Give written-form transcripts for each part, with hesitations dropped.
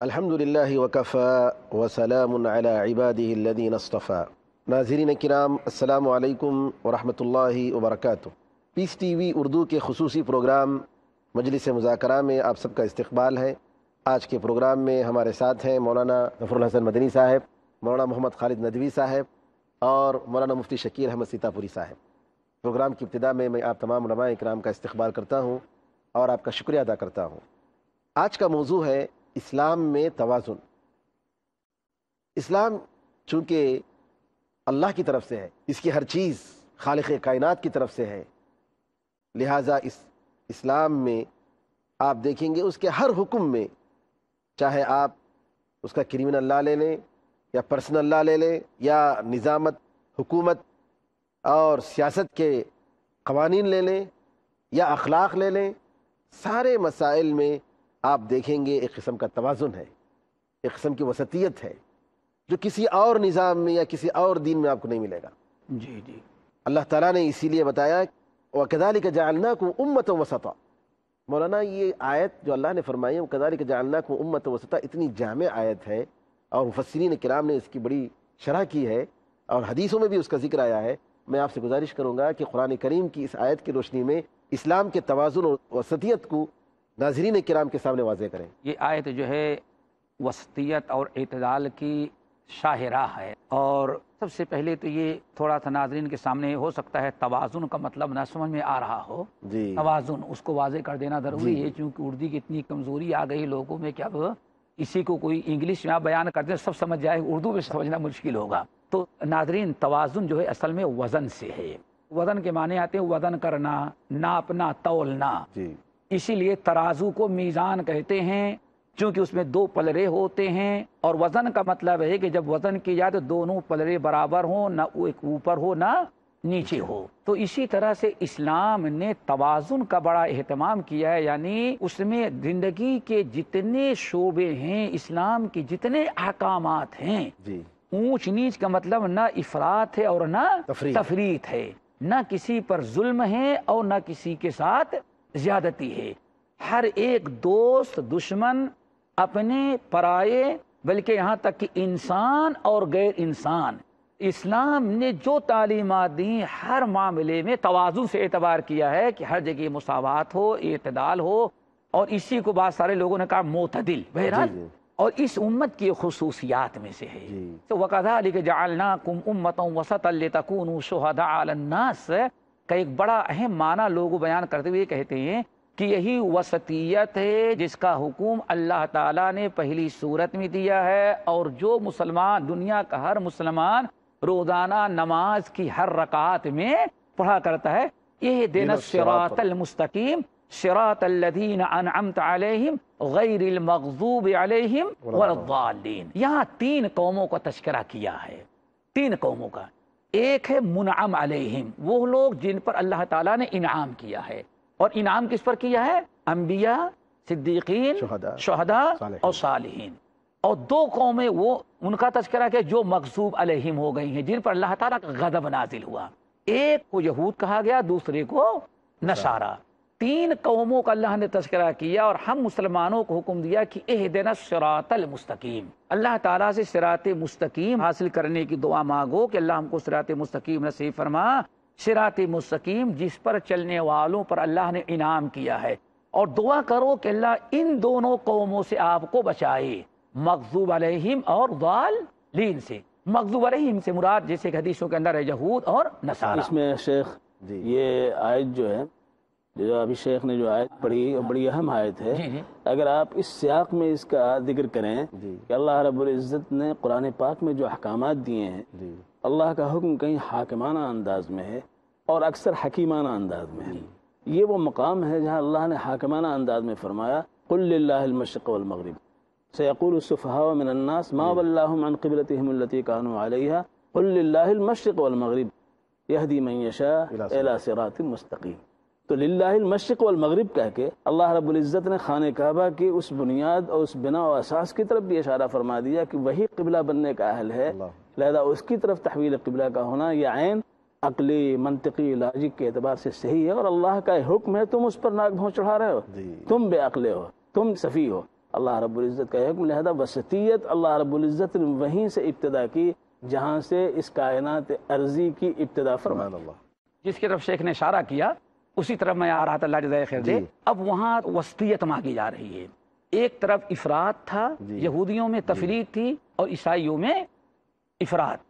الحمدللہ وکفى وسلام علی عبادہ الذین اصطفى۔ ناظرین کرام، السلام علیکم ورحمۃ اللہ وبرکاتہ۔ پیس ٹی وی اردو کے خصوصی پروگرام مجلس مذاکرہ میں آپ سب کا استقبال ہے۔ آج کے پروگرام میں ہمارے ساتھ ہیں مولانا ظفر الحسن مدنی صاحب، مولانا محمد خالد ندوی صاحب اور مولانا مفتی شکیل احمد سیتاپوری صاحب۔ پروگرام کی ابتدا میں آپ تمام علماء اکرام کا استقبال کرتا ہوں اور آپ کا شکریہ ادا کرتا ہوں۔ آج کا موضوع ہے اسلام میں توازن۔ اسلام چونکہ اللہ کی طرف سے ہے، اس کی ہر چیز خالق کائنات کی طرف سے ہے، لہٰذا اسلام میں آپ دیکھیں گے اس کے ہر حکم میں، چاہے آپ اس کا کرمنل لا لے لیں یا پرسنل لا لے لیں یا نظامت، حکومت اور سیاست کے قوانین لے لیں یا اخلاق لے لیں، سارے مسائل میں آپ دیکھیں گے ایک قسم کا توازن ہے، ایک قسم کی وسطیت ہے، جو کسی اور نظام میں یا کسی اور دین میں آپ کو نہیں ملے گا۔ جی جی، اللہ تعالیٰ نے اسی لیے بتایا وَكَذَلِكَ جَعَلْنَاكُمْ أُمَّةً وَسَطًا۔ مولانا یہ آیت جو اللہ نے فرمائی ہے وَكَذَلِكَ جَعَلْنَاكُمْ أُمَّةً وَسَطًا، اتنی جامع آیت ہے اور مفسرین کرام نے اس کی بڑی شرح کی ہے اور حدیثوں میں بھی اس کا ذکر آیا ہے۔ میں آپ سے گزارش کروں گا کہ قرآن کریم کی اس آیت کی روشنی میں اسلام کے توازن اور وسطیت کو ناظرین کرام کے سامنے واضح کریں۔ یہ آیت جو ہے وسطیت اور اعتدال کی شاہراہ ہے، اور سب سے پہلے تو یہ تھوڑا سا ناظرین کے سامنے ہو سکتا ہے توازن کا مطلب نہ سمجھ میں آ رہا ہو۔ جی، توازن اس کو واضح کر دینا ضروری جی، ہے، چونکہ اردو کی اتنی کمزوری آ گئی لوگوں میں کہ اب اسی کو کوئی انگلش میں بیان کر دیں سب سمجھ جائے، اردو میں سمجھنا مشکل ہوگا۔ تو ناظرین، توازن جو ہے اصل میں وزن سے ہے۔ وزن کے معنی آتے ہیں وزن کرنا، ناپنا، تولنا۔ جی، اسی لیے ترازو کو میزان کہتے ہیں، چونکہ اس میں دو پلڑے ہوتے ہیں، اور وزن کا مطلب ہے کہ جب وزن کی جائے تو دونوں پلڑے برابر ہوں، نہ ایک اوپر ہو نہ نیچے ہو۔ تو اسی طرح سے اسلام نے توازن کا بڑا اہتمام کیا ہے، یعنی اس میں زندگی کے جتنے شعبے ہیں، اسلام کے جتنے احکامات ہیں، جی، اونچ نیچ کا مطلب نہ افراط ہے اور نہ تفریط ہے، نہ کسی پر ظلم ہے اور نہ کسی کے ساتھ زیادتی ہے۔ ہر ایک دوست، دشمن، اپنے پرائے، بلکہ یہاں تک کہ انسان اور غیر انسان، اسلام نے جو تعلیمات دیں ہر معاملے میں توازن سے اعتبار کیا ہے کہ ہر جگہ مساوات ہو، اعتدال ہو، اور اسی کو بعض سارے لوگوں نے کہا معتدل۔ بہرحال جی، اور اس امت کی خصوصیات میں سے ہے۔ جی، تو وَكَذَلِكَ جَعَلْنَاكُمْ أُمَّةً وَسَطًا لِتَكُونُوا شُهَدَاءَ عَلَى النَّاسِ کا ایک بڑا اہم معنی لوگ بیان کرتے ہوئے کہتے ہیں کہ یہی وسطیت ہے جس کا حکم اللہ تعالیٰ نے پہلی صورت میں دیا ہے، اور جو مسلمان، دنیا کا ہر مسلمان روزانہ نماز کی ہر رکعت میں پڑھا کرتا ہے، اهدنا الصراط المستقیم صراط الذین انعمت علیہم غیر المغضوب علیہم ولا الضالین۔ یہاں تین قوموں کا تذکرہ کیا ہے، تین قوموں کا۔ ایک ہے منعم علیہم، وہ لوگ جن پر اللہ تعالیٰ نے انعام کیا ہے، اور انعام کس پر کیا ہے؟ انبیاء، صدیقین، شہداء اور صالحین۔ اور دو قومیں وہ ان کا تذکرہ کیا جو مغضوب علیہم ہو گئی ہیں، جن پر اللہ تعالیٰ کا غضب نازل ہوا۔ ایک کو یہود کہا گیا، دوسرے کو نصارہ۔ تین قوموں کا اللہ نے تذکرہ کیا، اور ہم مسلمانوں کو حکم دیا کہ اہدنا الصراط المستقیم۔ اللہ تعالیٰ سے صراط مستقیم حاصل کرنے کی دعا مانگو کہ اللہ ہم کو صراط مستقیم نصیب فرما۔ صراط مستقیم جس پر چلنے والوں پر اللہ نے انعام کیا ہے، اور دعا کرو کہ اللہ ان دونوں قوموں سے آپ کو بچائے، مغضوب علیہم اور ضالین سے۔ مغضوب علیہم سے مراد جیسے کہ حدیثوں کے اندر ہے یہود اور نصارہ۔ اس میں شیخ یہ آیت جو ہے، جو ابھی شیخ نے جو آیت پڑھی، بڑی اہم آیت ہے۔ جی جی، اگر آپ اس سیاق میں اس کا ذکر کریں کہ اللہ رب العزت نے قرآن پاک میں جو احکامات دیے ہیں، اللہ کا حکم کہیں حاکمانہ انداز میں ہے اور اکثر حکیمانہ انداز میں ہے۔ یہ وہ مقام ہے جہاں اللہ نے حاکمانہ انداز میں فرمایا قل للہ المشرق والمغرب سيقول السفهاء من الناس ما ولاهم عن قبلتهم التي كانوا عليها قل لله المشرق والمغرب يهدي من يشاء الى صراط مستقيم۔ تو للہ المشرق والمغرب کہہ کے اللہ رب العزت نے خانہ کعبہ کی اس بنیاد اور اس بنا و اساس کی طرف بھی اشارہ فرما دیا کہ وہی قبلہ بننے کا اہل ہے، لہذا اس کی طرف تحویل قبلہ کا ہونا یہ عین عقلی، منطقی، لاجک کے اعتبار سے صحیح ہے، اور اللہ کا حکم ہے، تم اس پر ناک بھونچ چڑھا رہے ہو، تم بے عقلے ہو، تم سفیہ ہو۔ اللہ رب العزت کا حکم، لہذا وسطیت اللہ رب العزت نے وہیں سے ابتدا کی جہاں سے اس کائنات ارضی کی ابتدا فرمائی۔ جس کی طرف شیخ نے اشارہ کیا اسی طرف میں آ رہا تھا، اللہ جزائے خیر دے۔ اب وہاں وسطیت مانگی جا رہی ہے، ایک طرف افراد تھا، یہودیوں میں تفریق تھی اور عیسائیوں میں افراد،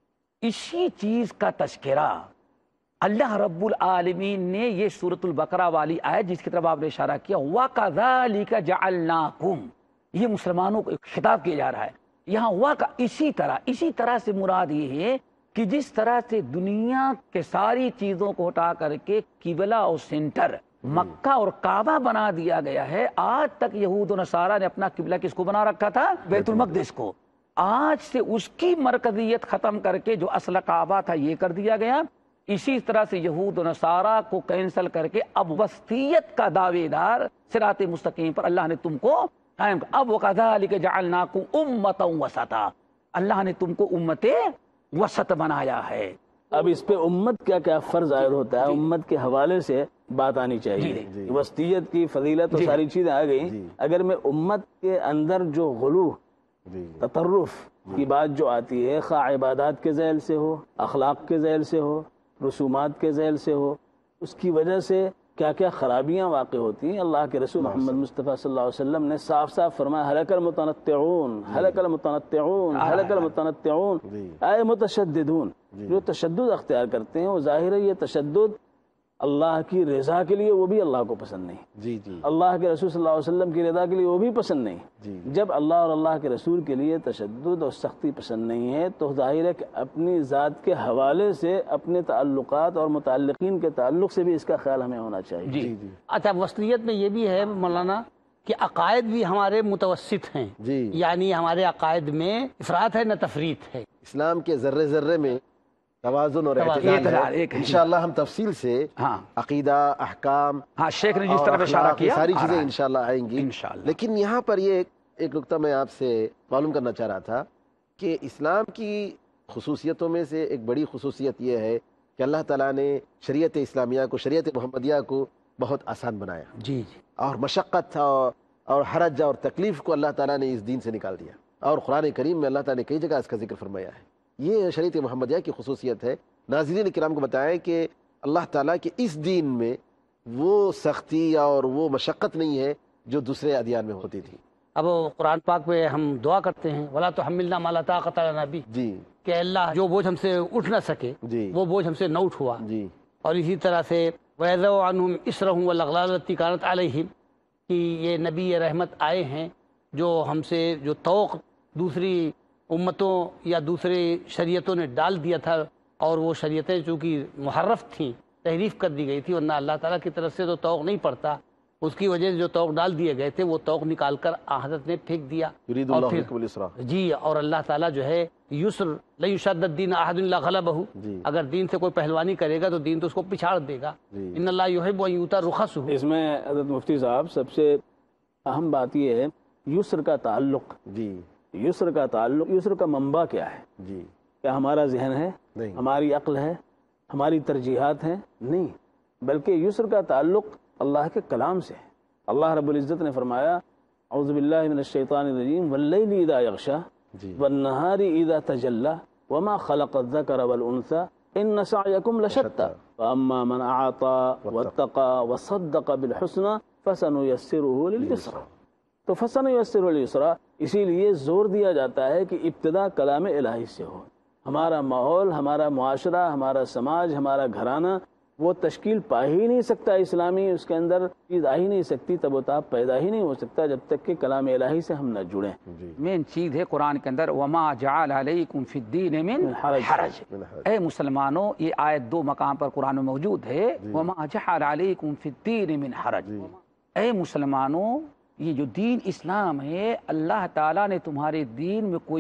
اسی چیز کا تذکرہ اللہ رب العالمین نے یہ سورۃ البقرہ والی آیت جس کی طرف آپ نے اشارہ کیا، وَكَذَلِكَ جَعَلْنَاكُمْ، یہ مسلمانوں کو خطاب کیا جا رہا ہے یہاں، اسی طرح سے مراد یہ ہے کہ جس طرح سے دنیا کے ساری چیزوں کو ہٹا کر کے قبلہ اور سینٹر مکہ اور کعبہ بنا دیا گیا ہے، آج تک یہود و نصارہ نے اپنا قبلہ کس کو بنا رکھا تھا؟ بیت المقدس کو، آج سے اس کی مرکزیت ختم کر کے جو اصل کعبہ تھا یہ کر دیا گیا، اسی طرح سے یہود و نصارہ کو کینسل کر کے اب وسطیت کا دعوے دار صراط مستقیم پر اللہ نے تم کو قائم کر، اب وَكَذَلِكَ جَعَلْنَاكُمْ أُمَّةً وَسَطًا، اللہ نے تم کو امت وسط بنایا ہے۔ اب اس پہ امت کیا کیا فرض عائد ہوتا ہے، امت کے حوالے سے بات آنی چاہیے۔ وسطیت کی فضیلت تو ساری چیزیں آ گئی، اگر میں امت کے اندر جو غلو تطرف کی بات جو آتی ہے، خواہ عبادات کے ذیل سے ہو، اخلاق کے ذیل سے ہو، رسومات کے ذیل سے ہو، اس کی وجہ سے کیا کیا خرابیاں واقع ہوتی ہیں، اللہ کے رسول محمد مصطفیٰ صلی اللہ علیہ وسلم نے صاف صاف فرمایا، ہلک المتنطعون ہلک المتنطعون ہلک المتنطعون، اے متشددون، جو تشدد اختیار کرتے ہیں وہ ظاہر ہے یہ تشدد اللہ کی رضا کے لیے وہ بھی اللہ کو پسند نہیں، اللہ کے رسول صلی اللہ علیہ وسلم کی رضا کے لیے وہ بھی پسند نہیں۔ جب اللہ اور اللہ کے رسول کے لیے تشدد اور سختی پسند نہیں ہے تو ظاہر ہے کہ اپنی ذات کے حوالے سے اپنے تعلقات اور متعلقین کے تعلق سے بھی اس کا خیال ہمیں ہونا چاہیے۔ اچھا، وسطیت میں یہ بھی ہے مولانا کہ عقائد بھی ہمارے متوسط ہیں، یعنی ہمارے عقائد میں افراط ہے نہ تفریط ہے، اسلام کے ذرے ذرے میں توازن اور اعتدال ہے۔ انشاءاللہ ہم تفصیل سے عقیدہ، احکام، شیخ نے جس طرح اشارہ کیا ساری چیزیں انشاءاللہ آئیں گی، لیکن یہاں پر یہ ایک نقطہ میں آپ سے معلوم کرنا چاہ رہا تھا کہ اسلام کی خصوصیتوں میں سے ایک بڑی خصوصیت یہ ہے کہ اللہ تعالیٰ نے شریعت اسلامیہ کو، شریعت محمدیہ کو بہت آسان بنایا، اور مشقت اور حرج اور تکلیف کو اللہ تعالیٰ نے اس دین سے نکال دیا، اور قرآن کریم میں اللہ تعالیٰ نے کئی جگہ اس کا ذکر فرمایا ہے۔ یہ شریعت محمدیہ کی خصوصیت ہے۔ ناظرین کرام کو بتائیں کہ اللہ تعالیٰ کے اس دین میں وہ سختی اور وہ مشقت نہیں ہے جو دوسرے ادیان میں ہوتی تھی۔ اب قرآن پاک میں ہم دعا کرتے ہیں وَلَا تُحَمِّلْنَا مَا لَا طَاقَةَ لَنَا بِهِ، کہ اللہ جو بوجھ ہم سے اٹھ نہ سکے وہ بوجھ ہم سے نہ اٹھوا، اور اسی طرح سے وَيَضَعُ عَنْهُمْ إِصْرَهُمْ وَالْأَغْلَالَ الَّتِي كَانَتْ عَلَيْهِمْ، کہ یہ نبی رحمت آئے ہیں جو ہم سے جو توق دوسری امتوں یا دوسرے شریعتوں نے ڈال دیا تھا، اور وہ شریعتیں چونکہ محرف تھیں، تحریف کر دی گئی تھی، ورنہ اللہ تعالیٰ کی طرف سے تو توق نہیں پڑتا، اس کی وجہ سے جو توق ڈال دیے گئے تھے وہ توق نکال کر حضرت نے پھینک دیا، اور پھر اور اللہ تعالیٰ جو ہے یسر لن یشد الدین احد الا غلبہ، اگر دین سے کوئی پہلوانی کرے گا تو دین تو اس کو پچھاڑ دے گا، ان اللہ یحب ان یؤتی رخصہ۔ اس میں حضرت مفتی صاحب سب سے اہم بات یہ ہے یسر کا تعلق، یسر کا تعلق، یسر کا منبع کیا ہے؟ کیا ہمارا ذہن ہے، ہماری عقل ہے، ہماری ترجیحات ہیں؟ نہیں، بلکہ یسر کا تعلق اللہ کے کلام سے ہے۔ اللہ رب العزت نے فرمایا اعوذ باللہ من الشیطان الرجیم واللیل اذا یغشا والنہار اذا تجلی وما خلق الذکر والانثى ان سعیکم لشتی فاما من اعطى واتقى وصدق بالحسنى فسنيسره لليسرى، تو فسنيسره لليسرى اسی لیے زور دیا جاتا ہے کہ ابتدا کلام الہی سے ہو۔ ہمارا ماحول، ہمارا معاشرہ، ہمارا سماج، ہمارا گھرانہ وہ تشکیل پا ہی نہیں سکتا اسلامی، اس کے اندر چیز آ ہی نہیں سکتی، تب و تاب پیدا ہی نہیں ہو سکتا جب تک کہ کلام الہی سے ہم نہ جڑیں۔ مین چیز ہے قرآن کے اندر وما جعل علیکم فی الدین من حرج، اے مسلمانوں، یہ آیت 2 مقام پر قرآن میں موجود ہے، وما جعل علیکم فی الدین من حرج، اے مسلمانوں، یہ جو دین اسلام ہے اللہ تعالیٰ نے تمہارے دین میں کوئی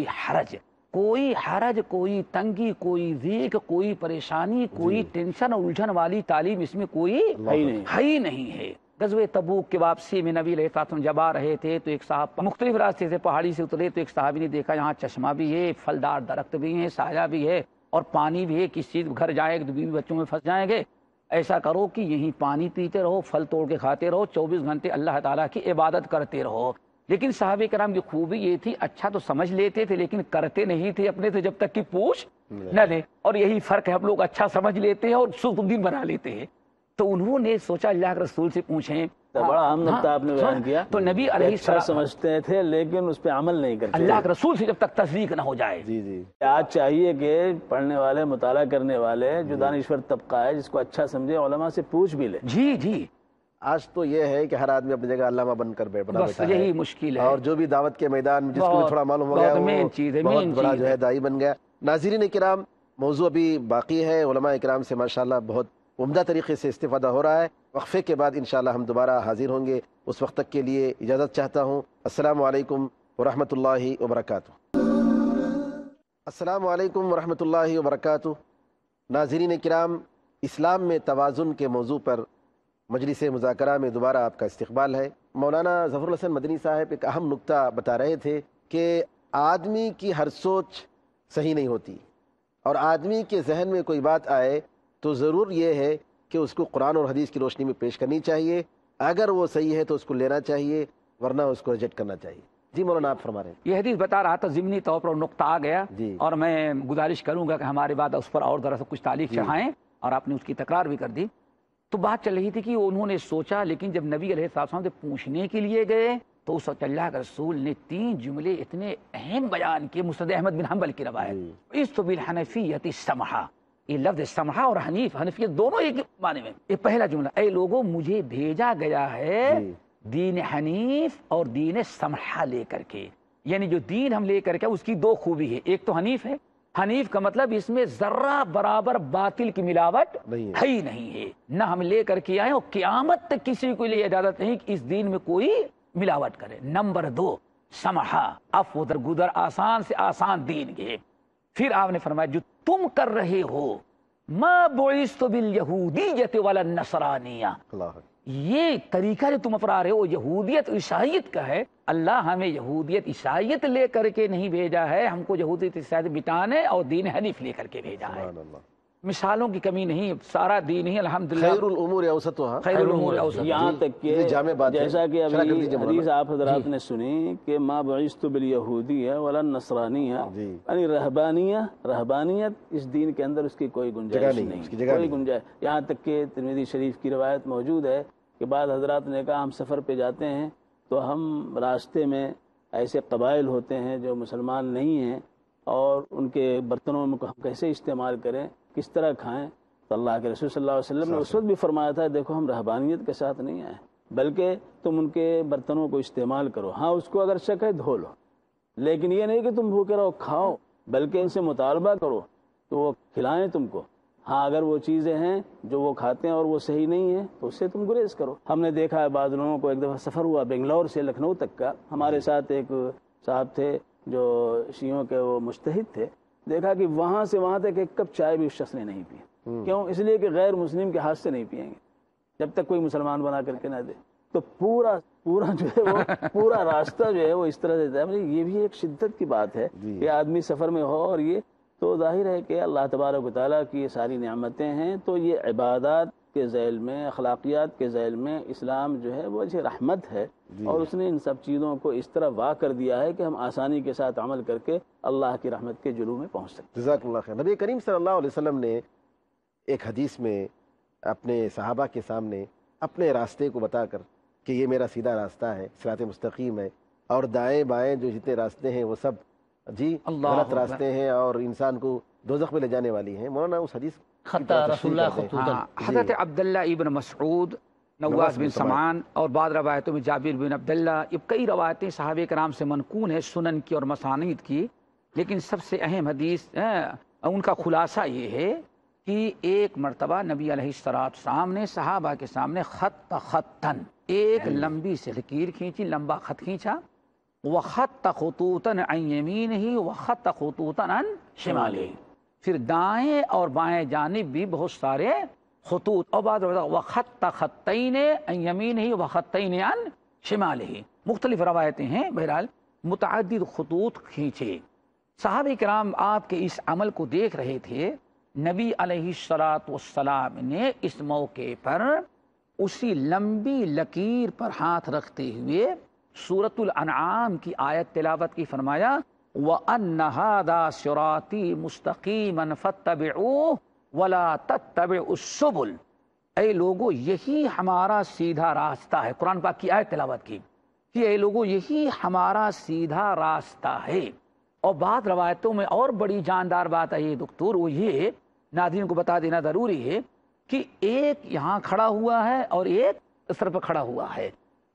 حرج، کوئی تنگی، کوئی ضیق، کوئی پریشانی، کوئی ٹینشن اور الجھن والی تعلیم اس میں کوئی ہی نہیں ہے۔ غزوہ تبوک کے واپسی میں نبی علیہ السلام جب آ رہے تھے تو ایک صاحب مختلف راستے سے پہاڑی سے اترے، تو ایک صحابی نے دیکھا یہاں چشمہ بھی ہے، پھلدار درخت بھی ہیں، سایہ بھی ہے اور پانی بھی ہے، کس چیز گھر جائے تو بیوی بچوں میں پھنس جائیں گے، ایسا کرو کہ یہیں پانی پیتے رہو، پھل توڑ کے کھاتے رہو، 24 گھنٹے اللہ تعالیٰ کی عبادت کرتے رہو۔ لیکن صحابہ کرام کی خوبی یہ تھی اچھا تو سمجھ لیتے تھے لیکن کرتے نہیں تھے اپنے سے جب تک کہ پوچھ نہ لے. اور یہی فرق ہے, ہم لوگ اچھا سمجھ لیتے ہیں اور سست دین بنا لیتے ہیں. تو انہوں نے سوچا اللہ کے رسول سے پوچھیں. بڑا اہم نقطہ آپ نے بیان کیا. تو نبی علیہ السلام سمجھتے تھے لیکن اس پہ عمل نہیں کرتے اللہ کے رسول سے جب تک تصدیق نہ ہو جائے. جی آج چاہیے کہ پڑھنے والے, مطالعہ کرنے والے, جو دانشور طبقہ ہے جس کو اچھا سمجھے, علماء سے پوچھ بھی لے. جی آج تو یہ ہے کہ ہر آدمی اپنی جگہ علامہ بن کر بیٹھا ہے, یہی مشکل ہے. اور جو بھی دعوت کے میدان میں جس کو بھی تھوڑا معلوم ہو گیا وہ بہت بڑا جو ہے داعی بن گیا. ناظرین کرام, موضوع ابھی باقی ہے. علماء کرام سے ماشاءاللہ بہت عمدہ طریقے سے استفادہ ہو رہا ہے. وقفے کے بعد انشاءاللہ ہم دوبارہ حاضر ہوں گے. اس وقت تک کے لیے اجازت چاہتا ہوں. السلام علیکم ورحمۃ اللہ وبرکاتہ. السلام علیکم ورحمۃ اللہ وبرکاتہ. ناظرین کرام, اسلام میں توازن کے موضوع پر مجلس مذاکرہ میں دوبارہ آپ کا استقبال ہے. مولانا ظفر الحسن مدنی صاحب ایک اہم نقطہ بتا رہے تھے کہ آدمی کی ہر سوچ صحیح نہیں ہوتی, اور آدمی کے ذہن میں کوئی بات آئے تو ضرور یہ ہے کہ اس کو قرآن اور حدیث کی روشنی میں پیش کرنی چاہیے. اگر وہ صحیح ہے تو اس کو لینا چاہیے, ورنہ اس کو ریجیکٹ کرنا چاہیے. جی مولانا آپ فرما رہے ہیں. یہ حدیث بتا رہا تھا, ضمنی طور پر نقطہ آ گیا, اور میں گزارش کروں گا کہ ہمارے بعد اس پر اور ذرا سا کچھ تعلیق چڑھائیں, اور آپ نے اس کی تکرار بھی کر دی. تو بات چل رہی تھی کہ انہوں نے سوچا, لیکن جب نبی علیہ السلام سے پوچھنے کے لیے گئے تو اس وقت اللہ کے رسول نے 3 جملے اتنے اہم بیان کیے. مسند احمد بن حنبل کی روایت, اس بالحنفیۃ السمحہ. یہ لفظ سمحہ اور حنفیت دونوں ایک معنی میں. یہ پہلا جملہ, اے لوگوں مجھے بھیجا گیا ہے دین حنیف اور دین سمحہ لے کر کے. یعنی جو دین ہم لے کر کے اس کی 2 خوبی ہے. ایک تو حنیف ہے. حنیف کا مطلب اس میں ذرہ برابر باطل کی ملاوٹ ہے ہی نہیں ہے. نہ ہم لے کر کے آئے, اور قیامت تک کسی کو لیے اجازت نہیں کہ اس دین میں کوئی ملاوٹ کرے. نمبر 2 سمحہ, عفو درگزر, آسان سے آسان دین کے. پھر آپ نے فرمایا جو تم کر رہے ہو ما بعثت بالیہودیۃ ولا النصرانیہ, یہ طریقہ جو تم اپنا رہے ہو یہودیت عیسائیت کا ہے. اللہ ہمیں یہودیت عیسائیت لے کر کے نہیں بھیجا ہے, ہم کو یہودیت عیسائیت مٹانے اور دین حنیف لے کر کے بھیجا ہے. مثالوں کی کمی نہیں, سارا دین ہی الحمدللہ. خیر الامور اوسطها, خیر الامور اوسطها. یہاں تک کہ جیسا کہ ابھی حدیث آپ حضرات نے سنی کہ ما بعثت بالیہودیہ ولا النصرانیہ, یعنی رہبانیت اس دین کے اندر اس کی کوئی گنجائش نہیں, کوئی گنجائش. یہاں تک کہ ترمذی شریف کی روایت موجود ہے کہ بعض حضرات نے کہا ہم سفر پہ جاتے ہیں تو ہم راستے میں ایسے قبائل ہوتے ہیں جو مسلمان نہیں ہیں, اور ان کے برتنوں میں ہم کیسے استعمال کریں, کس طرح کھائیں. تو اللہ کے رسول صلی اللہ علیہ وسلم نے اس وقت بھی فرمایا تھا دیکھو ہم رہبانیت کے ساتھ نہیں آئے, بلکہ تم ان کے برتنوں کو استعمال کرو. ہاں اس کو اگر شک ہے دھو لو, لیکن یہ نہیں کہ تم بھوکے رہو کھاؤ, بلکہ ان سے مطالبہ کرو تو وہ کھلائیں تم کو. ہاں اگر وہ چیزیں ہیں جو وہ کھاتے ہیں اور وہ صحیح نہیں ہیں تو اس سے تم گریز کرو. ہم نے دیکھا ہے بعض لوگوں کو, ایک دفعہ سفر ہوا بنگلور سے لکھنؤ تک کا, ہمارے ساتھ ایک صاحب تھے جو شیعوں کے وہ مجتہد تھے, دیکھا کہ وہاں سے وہاں تک 1 کپ چائے بھی اس شخص نے نہیں پی. کیوں؟ اس لیے کہ غیر مسلم کے ہاتھ سے نہیں پیئیں گے جب تک کوئی مسلمان بنا کر کے نہ دے. تو پورا جو ہے وہ پورا راستہ جو ہے وہ اس طرح سے ہے. یہ بھی ایک شدت کی بات ہے کہ آدمی سفر میں ہو, اور یہ تو ظاہر ہے کہ اللہ تبارک و تعالیٰ کی یہ ساری نعمتیں ہیں, تو یہ عبادات کے ذیل میں, اخلاقیات کے ذیل میں اسلام جو ہے وہ رحمت ہے, اور اس نے ان سب چیزوں کو اس طرح واہ کر دیا ہے کہ ہم آسانی کے ساتھ عمل کر کے اللہ کی رحمت کے جلوہ میں پہنچ سکتے. جزاک اللہ خیر. نبی کریم صلی اللہ علیہ وسلم نے ایک حدیث میں اپنے صحابہ کے سامنے اپنے راستے کو بتا کر کہ یہ میرا سیدھا راستہ ہے, صراط مستقیم ہے, اور دائیں بائیں جو جتنے راستے ہیں وہ سب غلط راستے ہیں اور انسان کو دوزخ میں لے جانے والی ہیں. مولانا اس حدیث حضرت عبداللہ ابن مسعود, نواس بن سمعان, اور بعض روایتوں میں جابر بن عبداللہ, یہ کئی روایتیں صحابہ کرام سے منقول ہیں سنن کی اور مسانید کی. لیکن سب سے اہم حدیث ان کا خلاصہ یہ ہے کہ ایک مرتبہ نبی علیہ السلام نے صحابہ کے سامنے خط خطن, ایک لمبی سے لکیر کھینچی, لمبا خط کھینچا, وخط خطوطا عن یمینہ وخط خطوطا عن شمالہ, پھر دائیں اور بائیں جانب بھی بہت سارے خطوط, اور بعد وخط خطین عن یمینہ وخطین عن شمالہ. مختلف روایتیں ہیں, بہرحال متعدد خطوط کھینچے. صحابہ کرام آپ کے اس عمل کو دیکھ رہے تھے. نبی علیہ السلام نے اس موقع پر اسی لمبی لکیر پر ہاتھ رکھتے ہوئے सूरत अल-अनआम की आयत तिलावत की, फरमाया वअन्न हादा सिराती मुस्तकीमन फत्तबिऊह वला तत्तबिउस्सुबुल। ऐ लोगो यही हमारा सीधा रास्ता है। कुरान पाक की आयत तिलावत की कि ऐ लोगो यही हमारा सीधा रास्ता है। और बाद रवायतों में और बड़ी जानदार बात है ये दुख्तूर, वो ये नाज़रीन को बता देना ज़रूरी है कि एक यहाँ खड़ा हुआ है और एक इस तरफ खड़ा हुआ है।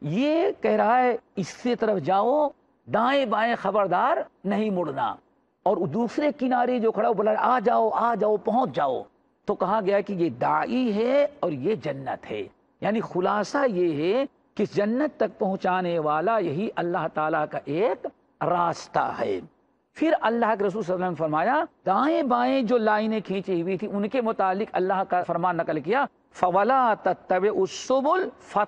ये कह रहा है इससे तरफ जाओ, दाएं बाएं खबरदार नहीं मुड़ना। और दूसरे किनारे जो खड़ा बोला आ जाओ पहुंच जाओ। तो कहा गया कि ये दाई है और ये जन्नत है। यानी खुलासा ये है कि जन्नत तक पहुंचाने वाला यही अल्लाह ताला का एक रास्ता है। फिर अल्लाह के रसूल सल्लल्लाहु अलैहि वसल्लम ने फरमाया, दाएं बाएं जो लाइनें खींची हुई थी उनके मुतालिक अल्लाह का फरमान नकल किया, फवला तत्तबिउस्सुबुल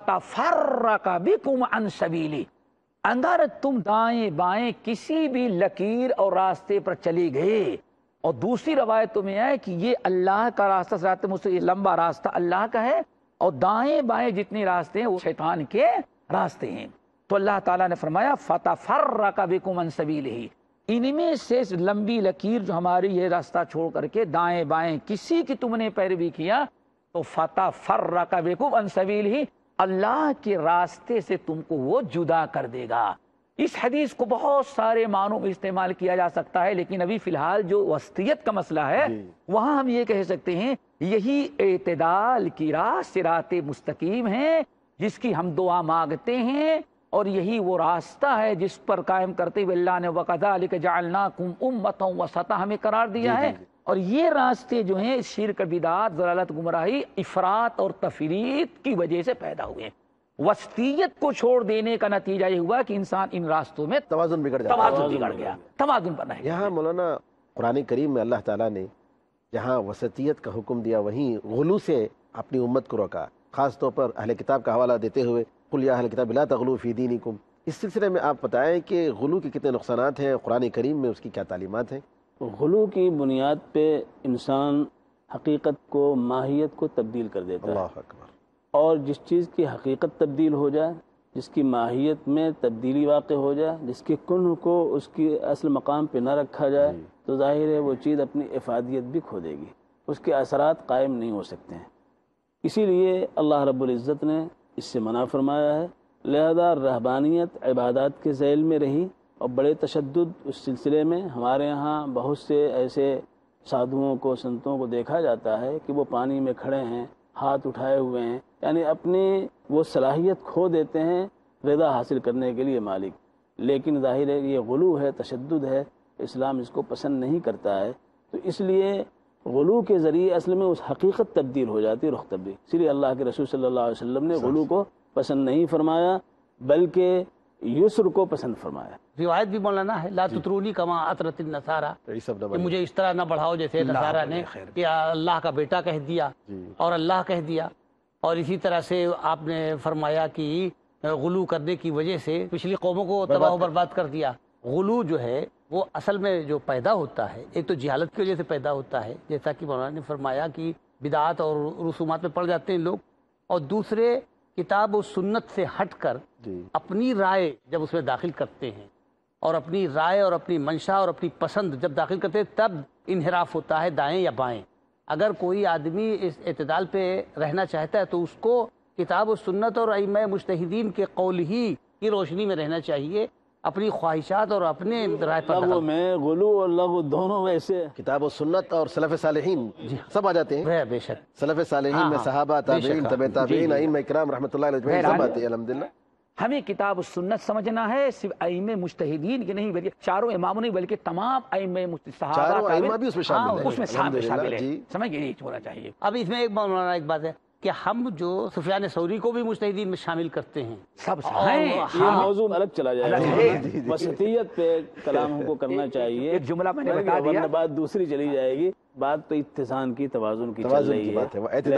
फतफर्रका बिकुम अन सबीली। अगर तुम दाएं बाएं किसी भी लकीर और रास्ते पर चले गए, और दूसरी रवायतों में है कि ये अल्लाह का रास्ता, सिरात मुस्तकीम, लंबा रास्ता अल्लाह का है, और दाएं बाएं जितने रास्ते हैं वो शैतान के रास्ते हैं। तो अल्लाह ताला ने फरमाया फतफर्रका बिकुम अन सबीलिही, इनमें से लंबी लकीर जो हमारी ये रास्ता छोड़ करके दाएं बाएं किसी की तुमने पैरवी किया तो फतफर्रका बिकुम अन सबीलिही, अल्लाह के रास्ते से तुमको वो जुदा कर देगा। इस हदीस को बहुत सारे मानों में इस्तेमाल किया जा सकता है, लेकिन अभी फिलहाल जो वस्तियत का मसला है वहां हम ये कह सकते हैं यही एतदाल की राह सिराते मुस्तकीम है जिसकी हम दुआ मांगते हैं, और यही वो रास्ता है जिस पर कायम करते हुए अल्लाह ने वकज़ालिक जअलनाकुम उम्मतन वसता हमें करार दिया है। और ये रास्ते जो हैं शिर्क, बिदात, ज़लालत, गुमराही, इफरात और तफरीत की वजह से पैदा हुए। वस्तियत को छोड़ देने का नतीजा ये हुआ कि इंसान इन रास्तों में तवाज़ुन बिगड़ गया, तवाज़ुन बना है। यहाँ मौलाना कुरान करीम में अल्लाह ताला ने जहाँ वसतियत का हुक्म दिया वहीं गुलू से अपनी उम्मत को रोका, खास तौर पर अहले किताब का हवाला देते हुए कुल या अहले किताब ला तगलू फी दीनिकुम। इस सिलसिले में आप बताएं कि गुलू के कितने नुकसानात हैं, कुरान करीम में उसकी क्या तालीमात हैं। गुलू की बुनियाद पे इंसान हकीकत को, माहियत को तब्दील कर देता है। अल्लाह अकबर। और जिस चीज़ की हकीकत तब्दील हो जाए, जिसकी माहियत में तब्दीली वाक़ई हो जाए, जिसके कुन्ह को उसकी असल मकाम पे न रखा जाए, तो जाहिर है वो चीज़ अपनी इफ़ादियत भी खो देगी, उसके असरात कायम नहीं हो सकते हैं। इसीलिए अल्लाह रब्बुल इज़्ज़त ने इससे मना फरमाया है। लिहाजा रहबानियत इबादत के ज़ैल में रही और बड़े तशद्दुद उस सिलसिले में हमारे यहाँ बहुत से ऐसे साधुओं को, संतों को देखा जाता है कि वो पानी में खड़े हैं, हाथ उठाए हुए हैं, यानी अपनी वो सलाहियत खो देते हैं रज़ा हासिल करने के लिए मालिक। लेकिन जाहिर है ये गुलू है, तशद्दुद है, इस्लाम इसको पसंद नहीं करता है। तो इसलिए गुलू के ज़रिए असल में उस हकीकत तब्दील हो जाती है, रुख तब्दील। इसलिए अल्लाह के रसूल सल्लल्लाहु अलैहि वसल्लम ने गुलू को पसंद नहीं फरमाया बल्कि युस्र को पसंद फरमाया। रिवायत भी मौलाना है, ला तुतरूनी कमा अतरतिन नसारा, कि मुझे इस तरह न बढ़ाओ जैसे नसारा ने कि अल्लाह का बेटा कह दिया और अल्लाह कह दिया। और इसी तरह से आपने फरमाया कि गुलू करने की वजह से पिछली कौमों को तबाह बर्बाद कर दिया। गुलू जो है वो असल में जो पैदा होता है, एक तो जिहालत की वजह से पैदा होता है, जैसा कि मौलाना ने फरमाया कि बिदात और रसूमात में पड़ जाते हैं लोग, और दूसरे किताब और सुन्नत से हटकर अपनी राय जब उसमें दाखिल करते हैं, और अपनी राय और अपनी मंशा और अपनी पसंद जब दाखिल करते हैं तब इन्हिराफ होता है दाएं या बाएं। अगर कोई आदमी इस इत्तेदाल पे रहना चाहता है तो उसको किताब और सुन्नत और अइम्मा मुज्तहिदीन के कौल ही की रोशनी में रहना चाहिए, अपनी ख्वाहिशात और अपने राय पर में गुलू और लग़्व दोनों वैसे किताब और सुन्नत और सलफ़ सालिहीन सब आ जाते हैं। बेशक सलफ़ सालिहीन में सहाबा, ताबीईन, तबे ताबीईन, अइम्मा इकराम रहमतुल्लाह अलैहिम सब आते हैं। अल्हम्दुलिल्लाह हमें किताब और सुन्नत समझना है, सिर्फ अइम्मे मुज्तहिदीन की नहीं बल्कि चारों इमामों नहीं बल्कि तमाम अइम्मे सहाबा भी उसमें शामिल है, उसमें शामिल है। समझिए ये होना चाहिए। अब इसमें एक बात है कि हम जो सुफियान सौरी को भी मुज्तहिदीन में शामिल करते हैं, सब ये मौजूद अलग चला जाएगा। वसतियत पे कलाम हमको करना चाहिए। एक जुमला मैंने बता दिया, वरना बात दूसरी चली जाएगी। बात तो इत्तिज़ान की, तवाज़ुन की चल रही है,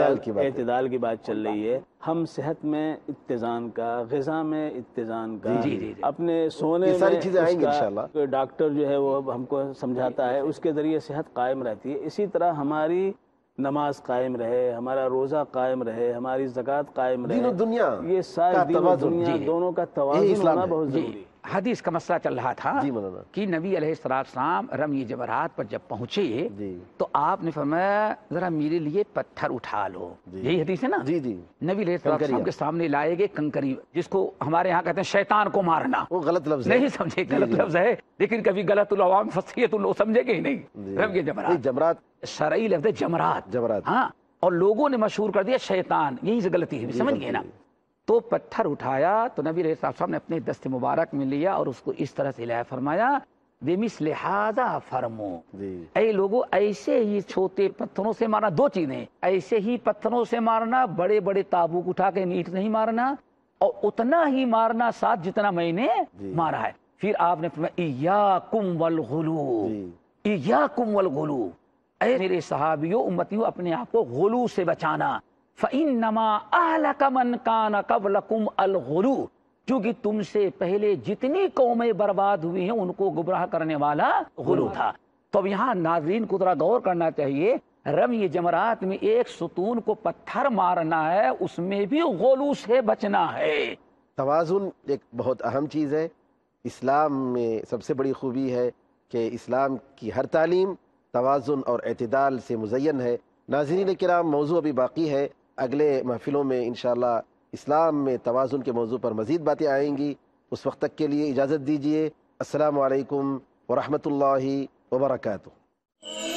एतदाल की बात चल रही है। हम सेहत में इत्तिज़ान का, ग़िज़ा में इत्तिज़ान का, अपने सोने में सारी चीजें आएंगी इंशाअल्लाह। डॉक्टर जो है वो हमको समझाता है, उसके ज़रिए सेहत कायम रहती है। इसी तरह हमारी نماز قائم رہے، ہمارا روزہ قائم رہے، ہماری زکوٰۃ قائم رہے، دین و دنیا یہ ساری دین و دنیا دونوں کا توازن ہونا بہت ضروری ہے۔ حدیث کا مسئلہ چل رہا تھا کہ نبی علیہ السلام رمی جمرات پر جب پہنچے تو آپ نے فرمایا ذرا میرے لیے پتھر اٹھا لو، یہی حدیث ہے نا؟ جی جی۔ نبی علیہ السلام کے سامنے لائے گئے کنکری، جس کو ہمارے ہاں کہتے ہیں شیطان کو مارنا، وہ غلط لفظ ہے، نہیں سمجھے غلط لفظ ہے، لیکن کبھی غلط العوام فصیح تو لوگ سمجھے گے ہی نہیں۔ رمی جمرات، جمرات شرعی لفظ ہے جمرات، جمرات، ہاں، اور لوگوں نے مشہور کر دیا شیطان، یہیں سے غلطی ہے، سمجھ گئے نا؟ تو پتھر اٹھایا تو نبی علیہ السلام نے اپنے دست مبارک میں لیا اور اس کو اس طرح سے ہلایا، فرمایا بِمِثْلِ هَذَا فرمو، اے لوگوں ایسے ہی چھوٹے پتھروں سے مارنا، دو چیزیں، ایسے ہی پتھروں سے مارنا، بڑے بڑے تابوت اٹھا کے نیٹ نہیں مارنا، اور اتنا ہی مارنا ساتھ جتنا میں نے مارا ہے۔ پھر آپ نے فرمایا ایاکم والغلو، ایاکم والغلو، اے میرے صحابیوں امتیوں اپنے آپ کو غلو سے بچانا، فَإِنَّمَا أَهْلَكَ مَنْ كَانَ قَبْلَكُمْ الْغُلُو، کیونکہ تم سے پہلے جتنی قومیں برباد ہوئی ہیں ان کو گمراہ کرنے والا غلو تھا۔ تو اب یہاں ناظرین کو ذرا غور کرنا چاہیے، رمی جمرات میں ایک ستون کو پتھر مارنا ہے، اس میں بھی غلو سے بچنا ہے۔ توازن ایک بہت اہم چیز ہے، اسلام میں سب سے بڑی خوبی ہے کہ اسلام کی ہر تعلیم توازن اور اعتدال سے مزین ہے۔ ناظرین کرام، موضوع ابھی باقی ہے، اگلے محفلوں میں انشاءاللہ اسلام میں توازن کے موضوع پر مزید باتیں آئیں گی۔ اس وقت تک کے لیے اجازت دیجیے۔ السلام علیکم ورحمۃ اللہ وبرکاتہ۔